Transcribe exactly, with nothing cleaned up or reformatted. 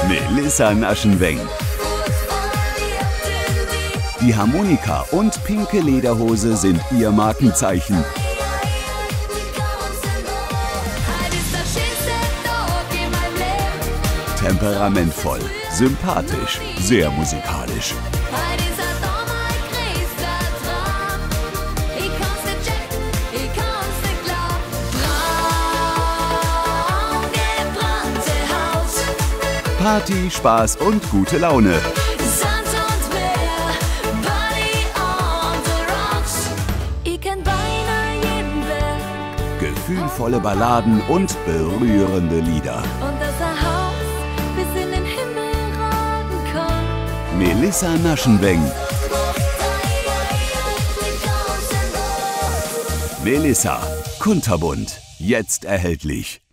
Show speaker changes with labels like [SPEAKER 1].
[SPEAKER 1] Melissa Naschenweng. Die Harmonika und pinke Lederhose sind ihr Markenzeichen. Temperamentvoll, sympathisch, sehr musikalisch. Party, Spaß und gute Laune. Gefühlvolle Balladen und berührende Lieder. Melissa Naschenweng. Melissa, kunterbunt, jetzt erhältlich.